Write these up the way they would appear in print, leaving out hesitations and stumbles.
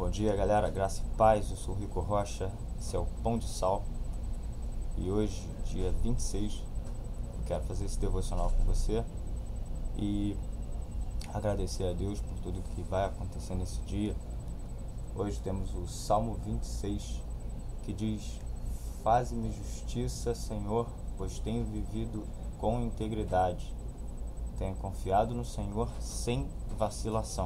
Bom dia, galera, graça e paz. Eu sou o Rico Rocha, esse é o Pão de Sal. E hoje, dia 26, eu quero fazer esse devocional com você e agradecer a Deus por tudo que vai acontecer nesse dia. Hoje temos o Salmo 26, que diz: Faze-me justiça, Senhor, pois tenho vivido com integridade. Tenho confiado no Senhor sem vacilação.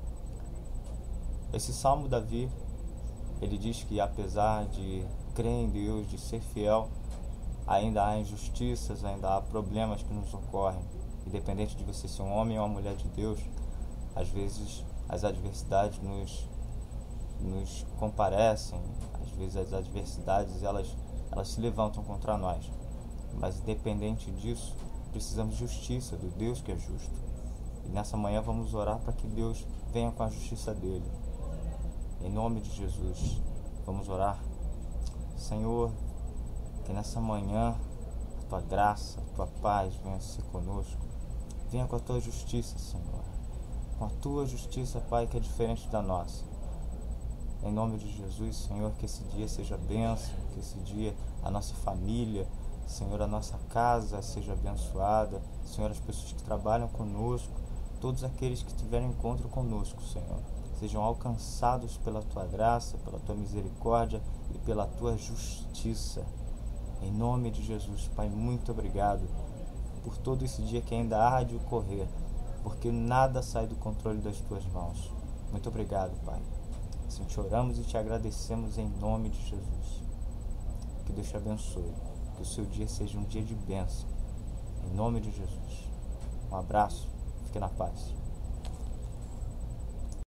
Esse Salmo, Davi, ele diz que apesar de crer em Deus, de ser fiel, ainda há injustiças, ainda há problemas que nos ocorrem. Independente de você ser um homem ou uma mulher de Deus, às vezes as adversidades nos comparecem, às vezes as adversidades elas se levantam contra nós. Mas independente disso, precisamos de justiça, do Deus que é justo. E nessa manhã vamos orar para que Deus venha com a justiça dele. Em nome de Jesus, vamos orar. Senhor, que nessa manhã a tua graça, a tua paz venha ser conosco. Venha com a tua justiça, Senhor. Com a tua justiça, Pai, que é diferente da nossa. Em nome de Jesus, Senhor, que esse dia seja bênção, que esse dia a nossa família, Senhor, a nossa casa seja abençoada. Senhor, as pessoas que trabalham conosco, todos aqueles que tiverem encontro conosco, Senhor, sejam alcançados pela tua graça, pela tua misericórdia e pela tua justiça. Em nome de Jesus, Pai, muito obrigado por todo esse dia que ainda há de ocorrer, porque nada sai do controle das tuas mãos. Muito obrigado, Pai. Assim te oramos e te agradecemos em nome de Jesus. Que Deus te abençoe, que o seu dia seja um dia de bênção. Em nome de Jesus. Um abraço, fique na paz.